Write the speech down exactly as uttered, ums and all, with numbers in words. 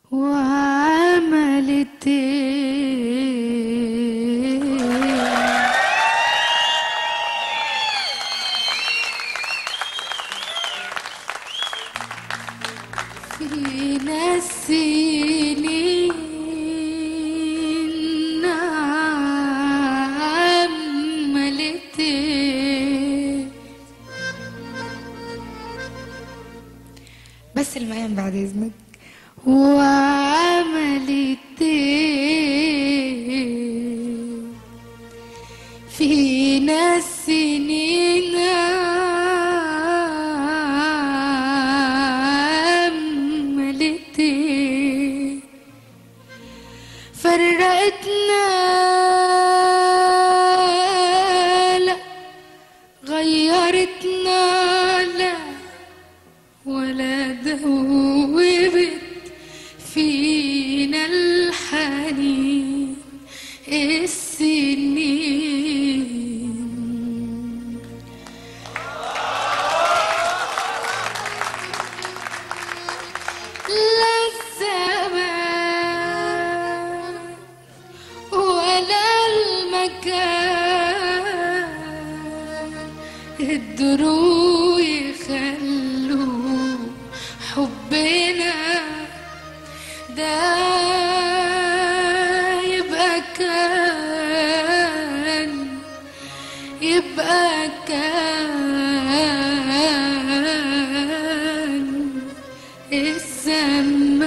وعملت ايه في ناس سنين عملت ايه. بس المقام بعد اذنك. وعملت ايه في ناس سنين عملت ايه فرقتنا لا غيرتنا لا ولا دوبت فينا الحنين السنين. لا الزمان ولا المكان قدروا يخلوا حبنا ده يبقى كان يبقى كان الزمن